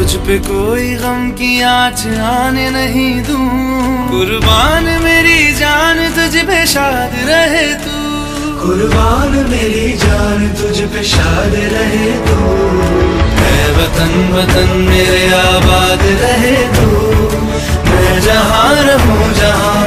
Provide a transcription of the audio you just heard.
तुझ पे कोई गम की आँच आने नहीं दूं। कुर्बान मेरी जान तुझ पे शाद रहे तू, कुर्बान मेरी जान तुझ पे शाद रहे तू। है वतन वतन मेरे आबाद रहे तू, मैं जहाँ रहूं जहाँ